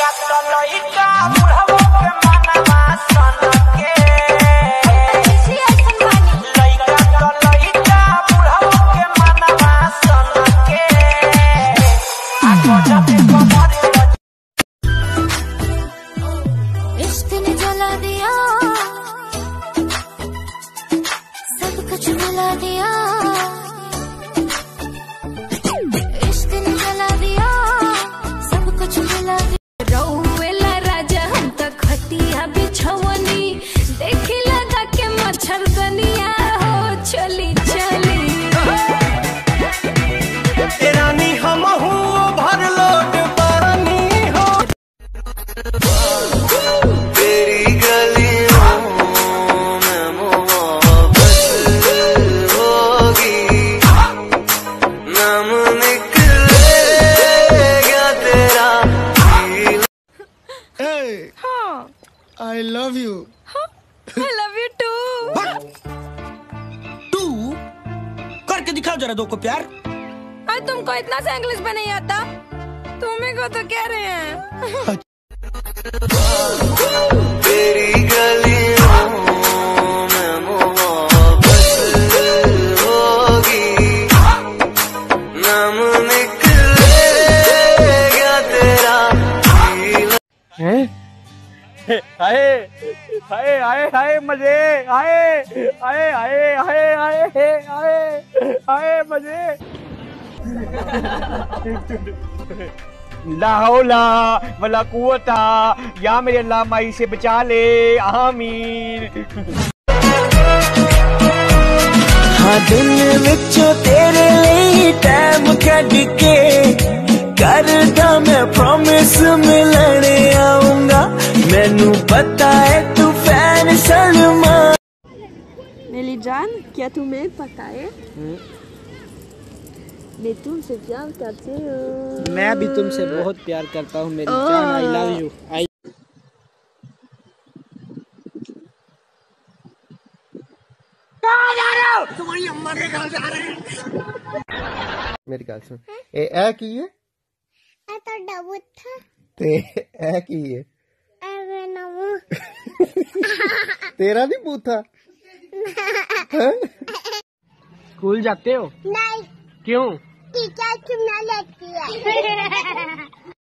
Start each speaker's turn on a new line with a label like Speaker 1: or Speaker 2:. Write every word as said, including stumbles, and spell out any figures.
Speaker 1: इश्क ने जला दिया, सब कुछ मिला दिया। इश्क ने जला दिया, सब कुछ मिला दिया। रौवेला राजा हम तक खटिया बिछवनी, देखी लगा के मच्छर दनिया हो चली चली।
Speaker 2: रानी हम हूँ भर लोट पानी हो, तेरी गलियों में मोहब्बत होगी, नाम निकलेगा तेरा।
Speaker 3: हाँ
Speaker 2: I love you.
Speaker 3: I love you too.
Speaker 2: तू करके दिखाओ जरा दो को प्यार।
Speaker 3: अरे तुमको इतना सा इंग्लिश में नहीं आता, तुम्हें को तो कह रहे हैं।
Speaker 2: तेरी गलियों में मोहब्बत होगी, नाम निकलेगा तेरा।
Speaker 4: आए आए आए आए मजे आए आए आए आए आए आए आए मजे। ला हौला वला कुव्वता या मेरे अल्लाह माई से बचा ले, आमीन।
Speaker 2: हाँ दिन विचों तेरे लिए टाइम कढ के करदा मैं प्रॉमिस मिलने आऊंगा, मैनू पता है तू फैन सलमान।
Speaker 3: मेरी जान, क्या तुम्हें पता है मैं तुमसे प्यार करती हूँ।
Speaker 4: मैं भी तुमसे बहुत प्यार करता हूँ मेरी जान। आई लव यू। आई
Speaker 2: तुम्हारी अम्मा के घर जा रहे हैं।
Speaker 5: मेरी गल सुन, ए ए की है?
Speaker 1: ए तो डबू था।
Speaker 5: ते ए की है?
Speaker 1: अरे नमो।
Speaker 5: तेरा नहीं बूथा?
Speaker 4: स्कूल जाते हो?
Speaker 1: नहीं।
Speaker 4: क्यों?
Speaker 1: टीचर चुना लेती है।